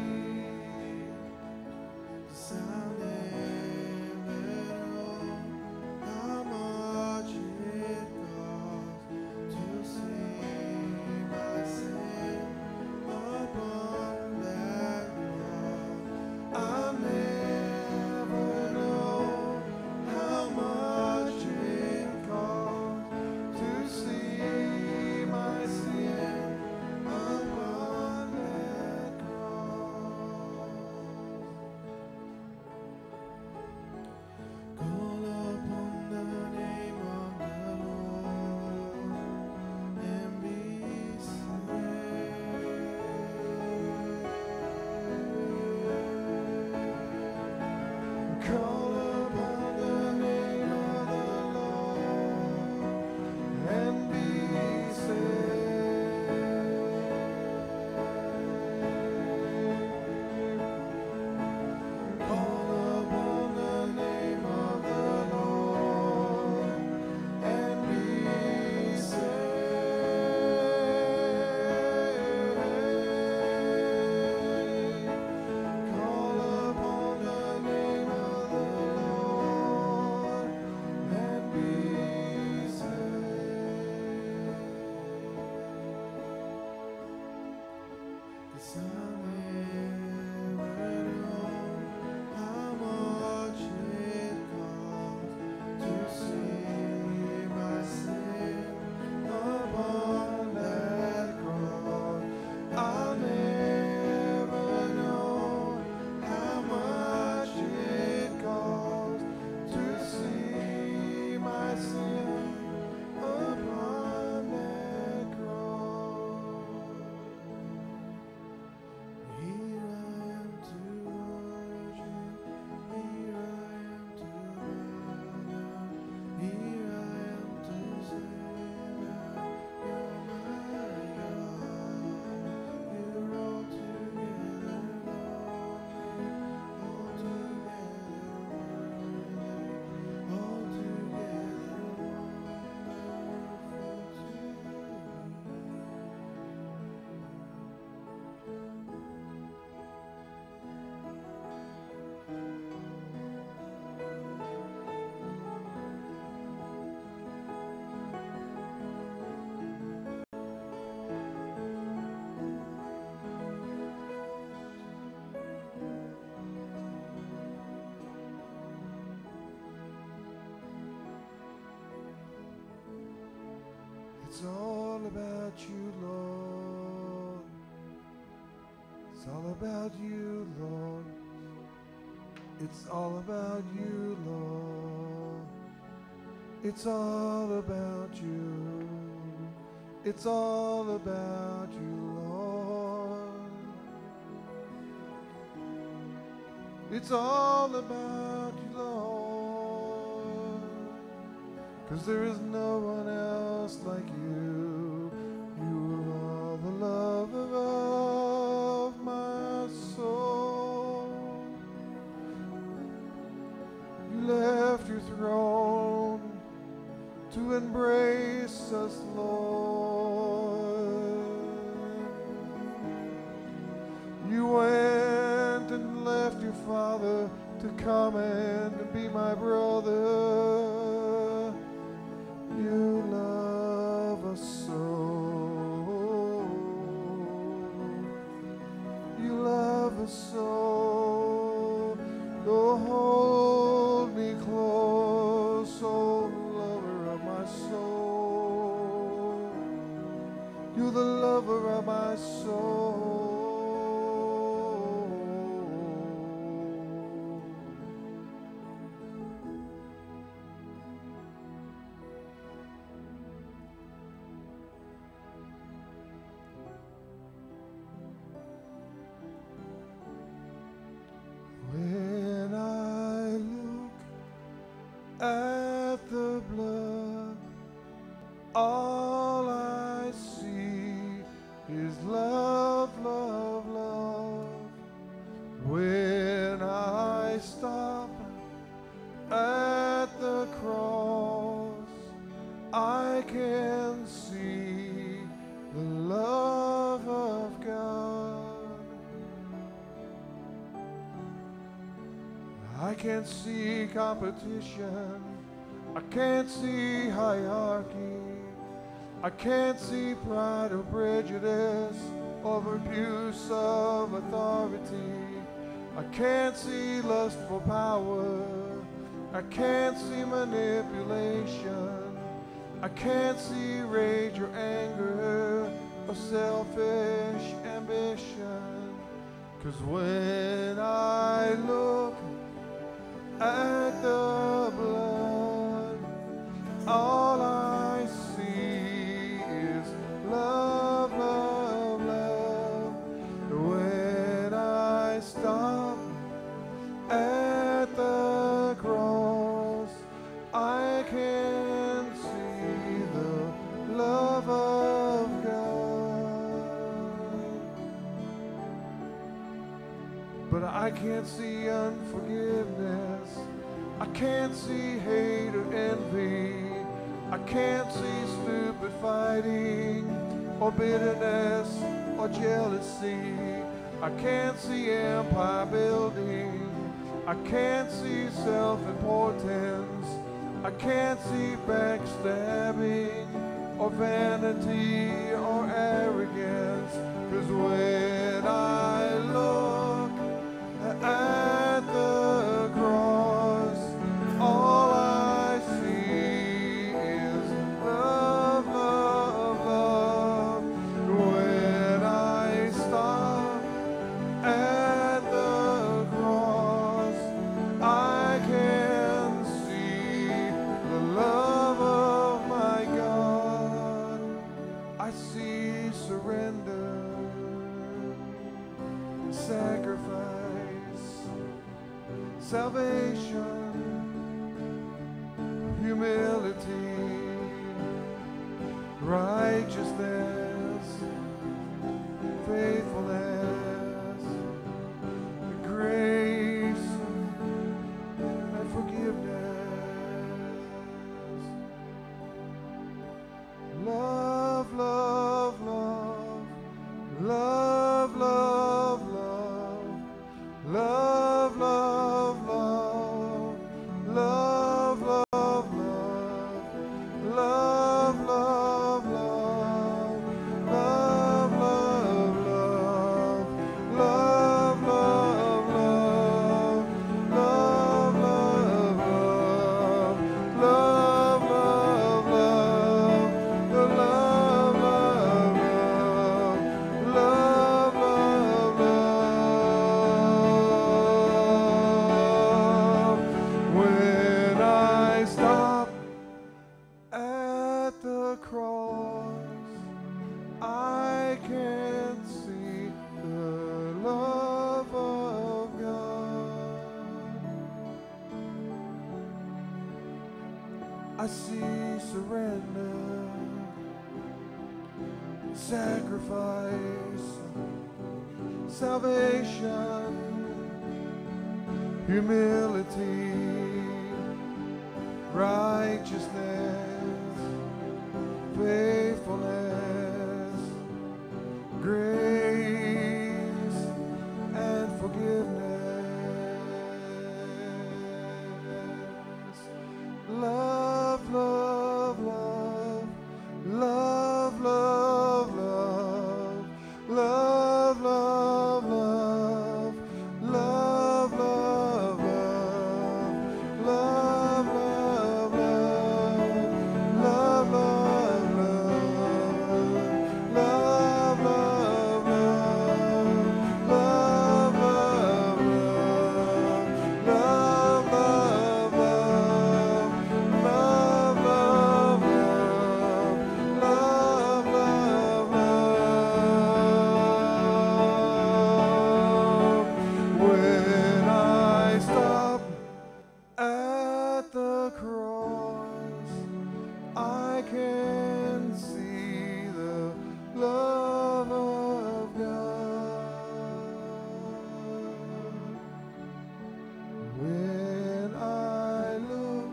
Sound never know how much it costs to see my sin upon that cross. I'll never know how much it costs to see my sin upon that cross. Call upon the name of the Lord and be saved. Call upon the name of the Lord and be saved. Call upon the name of the Lord and be saved. Call upon the name of the Lord and be saved. 'Cause I'll never know how much it costs to see my sin upon that cross. I'll never know how much it costs to see my sin upon that cross. It's all about you, Lord. It's all about you, Lord. It's all about you, Lord. It's all about you. It's all about you, Lord. It's all about you, Lord. 'Cause there is no one else like you. You are the lover of my soul. You left your throne to embrace us, Lord. You went and left your father to come and be my brother. You love us so. You love us so. Oh, hold me close, oh lover of my soul. You're the lover of my soul. When I look at the blood, all I see is love, love, love. When I stop at the cross, I can see the love of God. I can't see competition. I can't see hierarchy. I can't see pride or prejudice or abuse of authority. I can't see lust for power. I can't see manipulation. I can't see rage or anger or selfish ambition. 'Cause when I look at the blood, all I see is love, love, love. When I stop at the cross, I can see the love of God. But I can't see unforgiveness. I can't see hate or envy. I can't see stupid fighting or bitterness or jealousy. I can't see empire building. I can't see self-importance. I can't see backstabbing or vanity or arrogance. 'Cause when I look at the cross, all I see is love, love, love. When I stop at the cross, I can see the love of my God. I see surrender, sacrifice, salvation, humility, righteousness, faithfulness, grace, and forgiveness. Love, love, love, love, love, love, love, love, love, love, love, love, love, love, love. I see surrender, sacrifice, salvation, humility, righteousness, faithfulness, grace, and forgiveness. Love, love, love, love, love, love, love, love, love, love, love, love, love, love, love, love, love, when I stop at the cross, I can see the love of God. When I look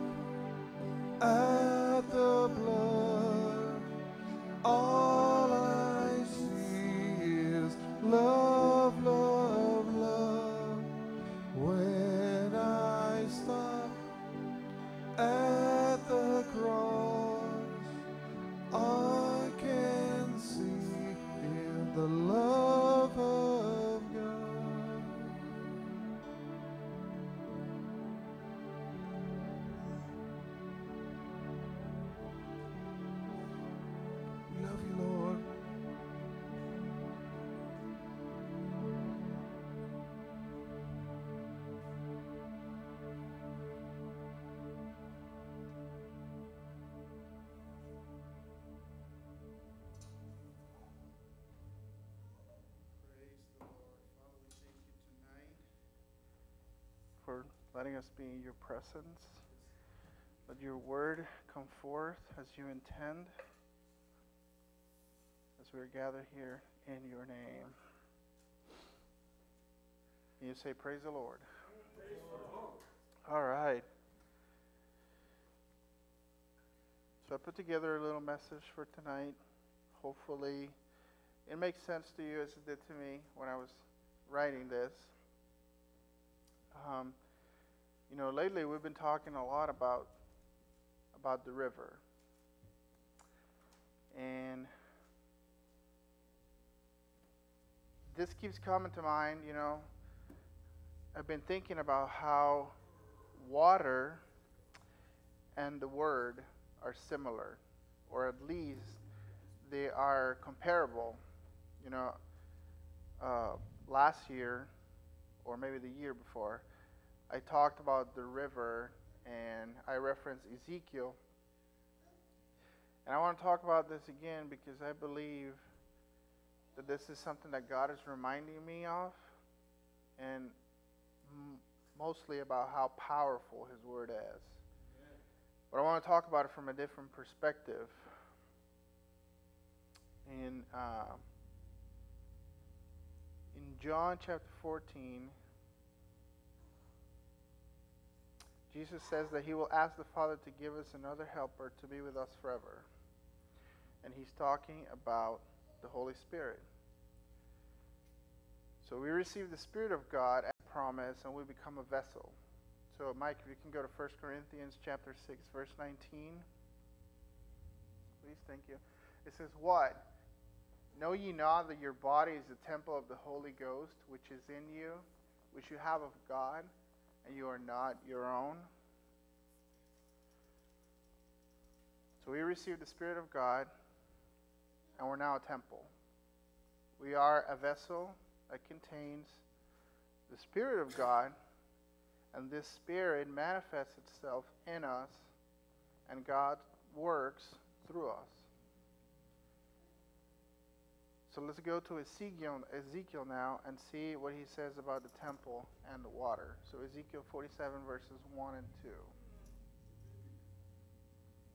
at the blood, all I see is love, love, love. When I stop at the cross, I can see in the love of God. We love you, Lord. Praise the Lord. Father, we thank you tonight for letting us be in your presence. Let your word come forth as you intend, as we are gathered here in your name. And you say, praise the Lord. Praise the Lord. All right. So I put together a little message for tonight. Hopefully it makes sense to you as it did to me when I was writing this. Lately we've been talking a lot about the river. And this keeps coming to mind, I've been thinking about how water and the word are similar, or at least they are comparable. Last year, or maybe the year before, I talked about the river and I referenced Ezekiel. And I want to talk about this again because I believe that this is something that God is reminding me of, and mostly about how powerful His Word is. But I want to talk about it from a different perspective. In John chapter 14, Jesus says that He will ask the Father to give us another helper to be with us forever. And He's talking about the Holy Spirit. So we receive the Spirit of God as promise, and we become a vessel. So Mike, if you can go to 1 Corinthians chapter 6, verse 19. Please, thank you. It says, what? Know ye not that your body is the temple of the Holy Ghost, which is in you, which you have of God, and you are not your own? So we receive the Spirit of God, and we're now a temple. We are a vessel that contains the Spirit of God, and this Spirit manifests itself in us, and God works through us. So let's go to Ezekiel now and see what he says about the temple and the water. So Ezekiel 47 verses 1 and 2.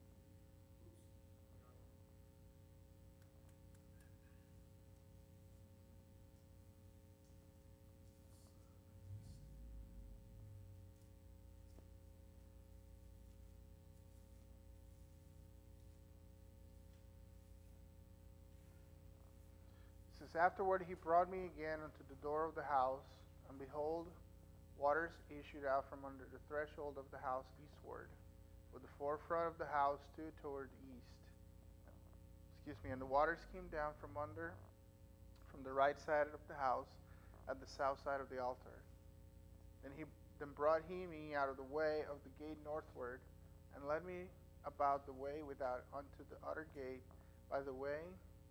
says, afterward he brought me again unto the door of the house, and behold, waters issued out from under the threshold of the house eastward, with the forefront of the house stood toward east. And the waters came down from the right side of the house, at the south side of the altar. Then brought he me out of the way of the gate northward, and led me about the way without unto the utter gate, by the way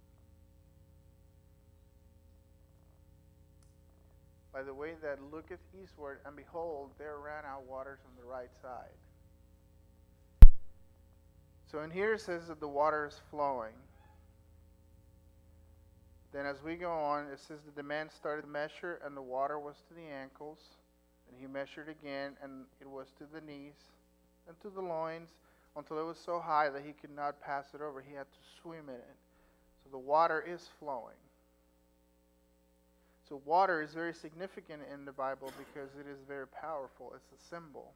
that looketh eastward, and behold, there ran out waters on the right side. So in here it says that the water is flowing. Then as we go on, it says that the man started to measure, and the water was to the ankles. And he measured again, and it was to the knees, and to the loins, until it was so high that he could not pass it over. He had to swim in it. So the water is flowing. So water is very significant in the Bible because it is very powerful. It's a symbol.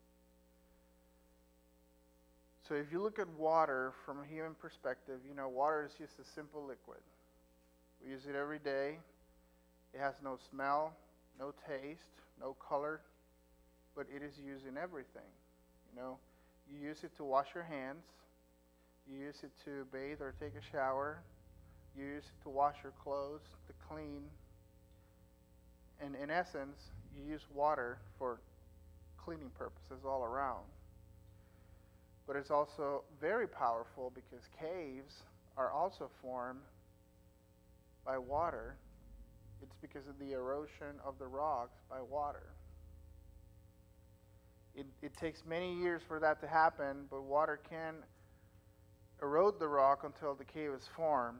So if you look at water from a human perspective, water is just a simple liquid. We use it every day. It has no smell, no taste, no color, but it is used in everything. You use it to wash your hands. You use it to bathe or take a shower. You use it to wash your clothes, to clean. And in essence, you use water for cleaning purposes all around. But it's also very powerful because caves are also formed by water. It's because of the erosion of the rocks by water. It takes many years for that to happen, but water can erode the rock until the cave is formed.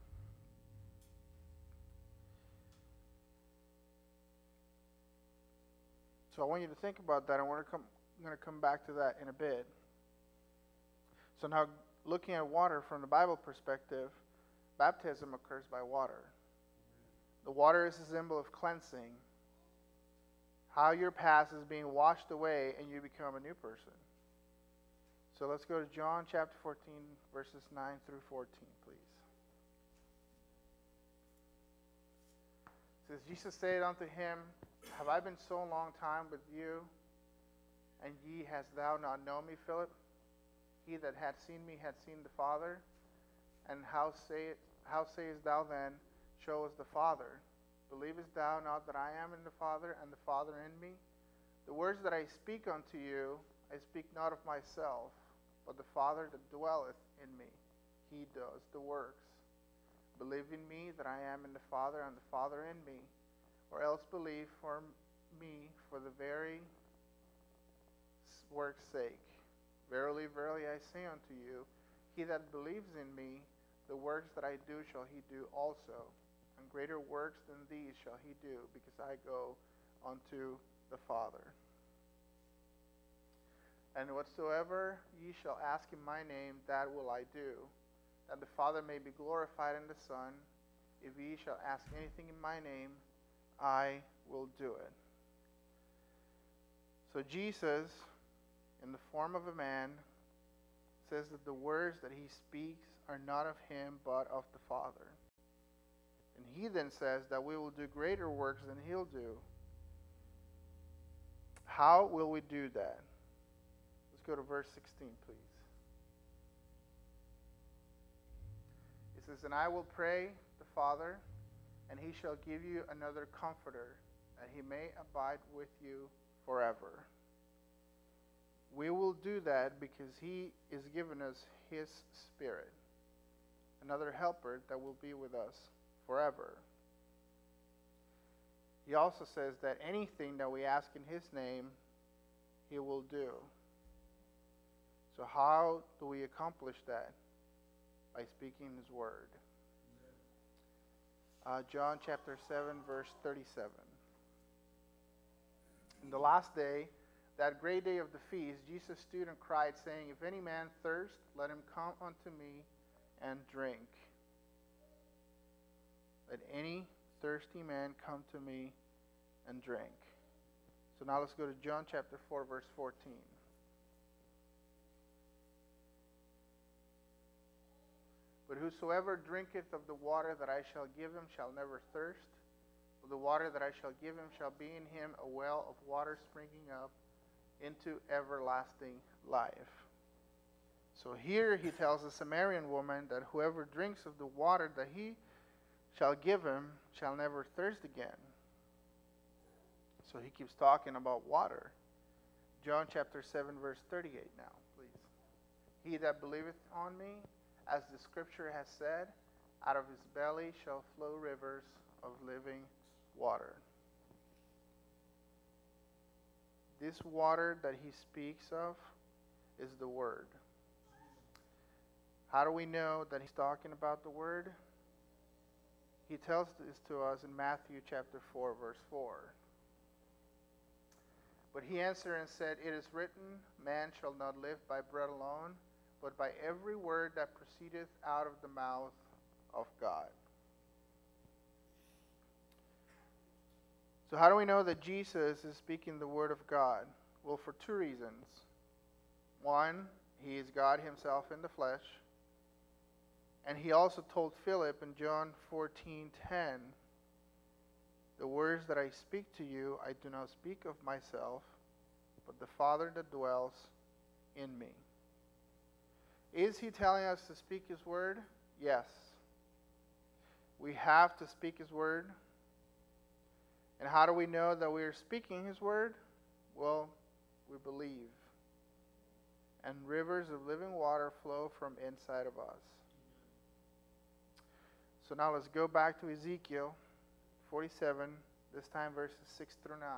So I want you to think about that. I'm going to come back to that in a bit. So now, looking at water from the Bible perspective, baptism occurs by water. The water is a symbol of cleansing. How your past is being washed away and you become a new person. So let's go to John chapter 14, verses 9 through 14, please. It says, Jesus said unto him, Have I been so long time with you, and ye hast thou not known me, Philip? He that hath seen me hath seen the Father. And how sayest thou then, Show us the Father? Believest thou not that I am in the Father, and the Father in me? The words that I speak unto you, I speak not of myself, but the Father that dwelleth in me, he does the works. Believe in me that I am in the Father, and the Father in me, or else believe for me for the very work's sake. Verily, verily, I say unto you, he that believes in me, the works that I do shall he do also, and greater works than these shall he do, because I go unto the Father. And whatsoever ye shall ask in my name, that will I do, that the Father may be glorified in the Son. If ye shall ask anything in my name, I will do it. So Jesus, in the form of a man, says that the words that he speaks are not of him, but of the Father. And he then says that we will do greater works than he'll do. How will we do that? Let's go to verse 16, please. It says, And I will pray the Father, and he shall give you another Comforter, that he may abide with you forever. We will do that because he is given us his Spirit, another helper that will be with us forever. He also says that anything that we ask in his name, he will do. So how do we accomplish that? By speaking his word. John chapter 7, verse 37. In the last day, that great day of the feast, Jesus stood and cried, saying, If any man thirst, let him come unto me and drink. Let any thirsty man come to me and drink. So now let's go to John chapter 4, verse 14. But whosoever drinketh of the water that I shall give him shall never thirst. But the water that I shall give him shall be in him a well of water springing up into everlasting life. So here he tells the Samaritan woman that whoever drinks of the water that he shall give him shall never thirst again. So he keeps talking about water. John chapter 7 verse 38 now, please. He that believeth on me, as the scripture has said, out of his belly shall flow rivers of living water. This water that he speaks of is the Word. How do we know that he's talking about the Word? He tells this to us in Matthew chapter 4, verse 4. But he answered and said, It is written, Man shall not live by bread alone, but by every word that proceedeth out of the mouth of God. So how do we know that Jesus is speaking the Word of God? Well, for two reasons. One, he is God himself in the flesh. And he also told Philip in John 14:10, The words that I speak to you, I do not speak of myself, but the Father that dwells in me. Is he telling us to speak his word? Yes. We have to speak his word. And how do we know that we are speaking his word? Well, we believe. And rivers of living water flow from inside of us. So now let's go back to Ezekiel 47, this time verses 6 through 9.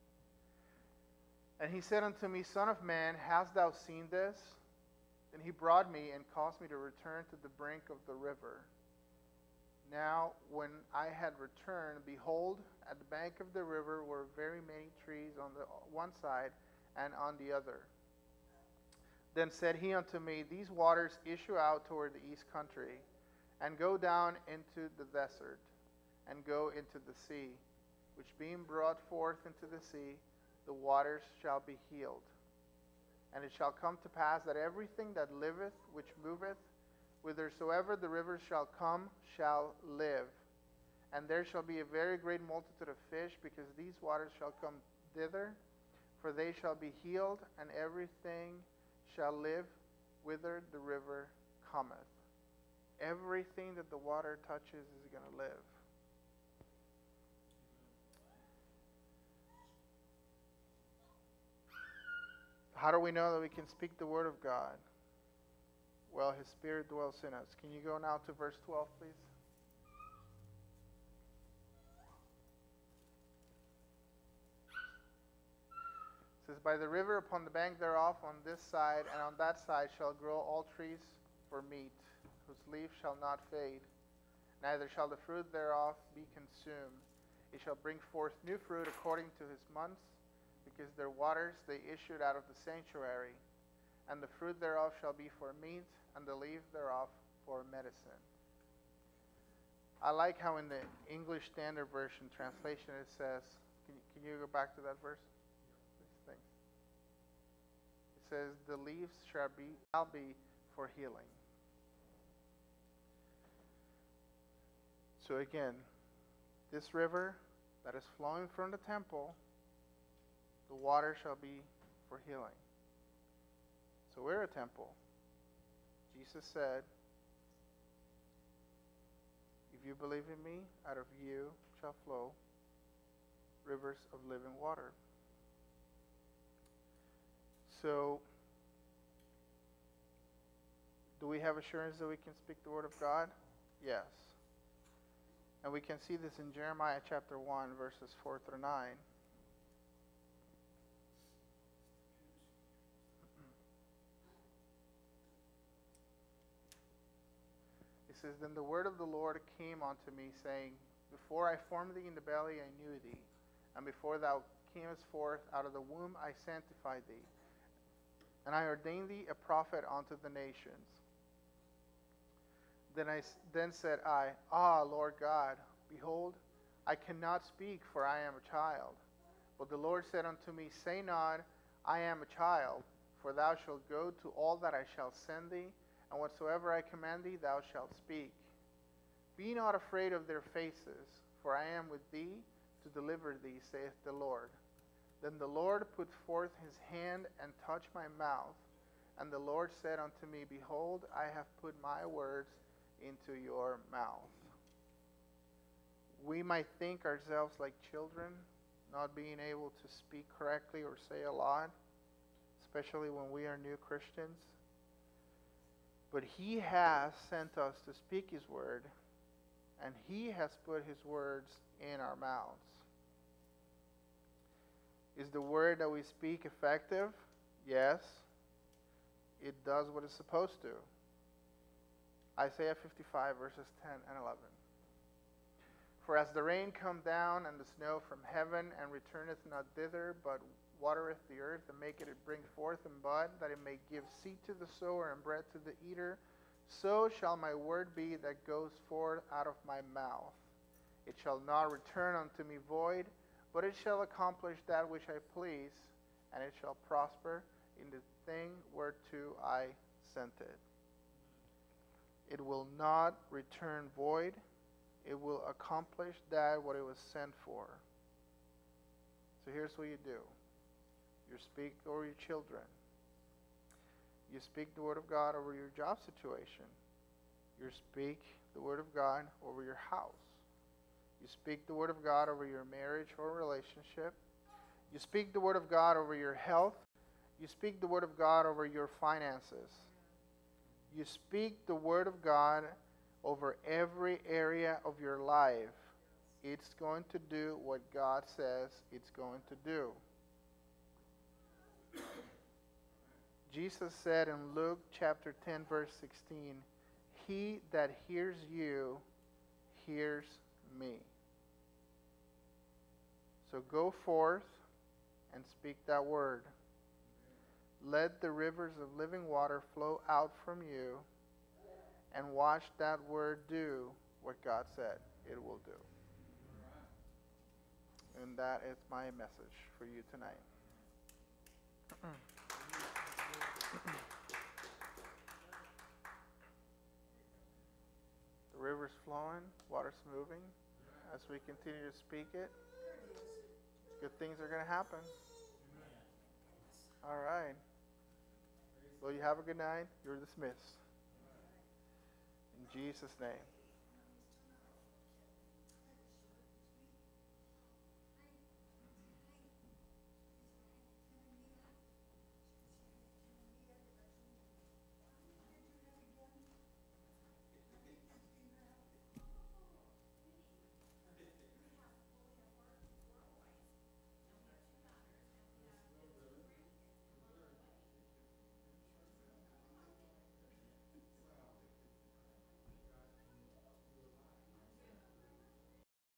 And he said unto me, Son of man, hast thou seen this? Then he brought me and caused me to return to the brink of the river. Now, when I had returned, behold, at the bank of the river were very many trees on the one side and on the other. Then said he unto me, These waters issue out toward the east country, and go down into the desert, and go into the sea, which being brought forth into the sea, the waters shall be healed. And it shall come to pass that everything that liveth, which moveth, whithersoever the rivers shall come, shall live. And there shall be a very great multitude of fish, because these waters shall come thither, for they shall be healed, and everything shall live whither the river cometh. Everything that the water touches is going to live. How do we know that we can speak the word of God? Well, his Spirit dwells in us. Can you go now to verse 12, please? It says, By the river upon the bank thereof, on this side and on that side, shall grow all trees for meat, whose leaf shall not fade, neither shall the fruit thereof be consumed. It shall bring forth new fruit according to his months, because their waters they issued out of the sanctuary. And the fruit thereof shall be for meat, and the leaf thereof for medicine. I like how in the English Standard Version translation it says, can you go back to that verse? Please, thanks. It says, the leaves shall be for healing. So again, this river that is flowing from the temple, the water shall be for healing. So we're a temple. Jesus said, if you believe in me, out of you shall flow rivers of living water. So, do we have assurance that we can speak the word of God? Yes. And we can see this in Jeremiah chapter 1, verses 4 through 9. It says, Then the word of the Lord came unto me, saying, Before I formed thee in the belly I knew thee, and before thou camest forth out of the womb I sanctified thee, and I ordained thee a prophet unto the nations. Then said I, Ah, Lord God, behold, I cannot speak, for I am a child. But the Lord said unto me, Say not, I am a child, for thou shalt go to all that I shall send thee, and whatsoever I command thee, thou shalt speak. Be not afraid of their faces, for I am with thee to deliver thee, saith the Lord. Then the Lord put forth his hand and touched my mouth. And the Lord said unto me, Behold, I have put my words into your mouth. We might think ourselves like children, not being able to speak correctly or say a lot, especially when we are new Christians. But he has sent us to speak his word, and he has put his words in our mouths. Is the word that we speak effective? Yes. It does what it's supposed to. Isaiah 55 verses 10 and 11. For as the rain come down and the snow from heaven, and returneth not thither, but watereth the earth, and maketh it bring forth and bud, that it may give seed to the sower and bread to the eater, so shall my word be that goes forth out of my mouth. It shall not return unto me void, but it shall accomplish that which I please, and it shall prosper in the thing whereto I sent it. It will not return void. It will accomplish that what it was sent for. So here's what you do. You speak over your children. You speak the word of God over your job situation. You speak the word of God over your house. You speak the word of God over your marriage or relationship. You speak the word of God over your health. You speak the word of God over your finances. You speak the word of God over every area of your life. It's going to do what God says it's going to do. Jesus said in Luke chapter 10 verse 16, He that hears you hears me. So go forth and speak that word. Let the rivers of living water flow out from you, and watch that word do what God said it will do. And that is my message for you tonight. The river's flowing, water's moving. As we continue to speak it, good things are going to happen. All right. Well, you have a good night. You're dismissed. In Jesus' name.